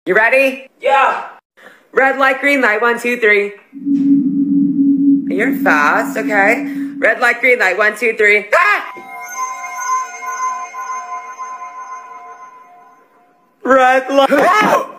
You ready? Yeah. Red light, green light, 1, 2, 3. You're fast, okay. Red light, green light, 1, 2, 3. Ah! Red light.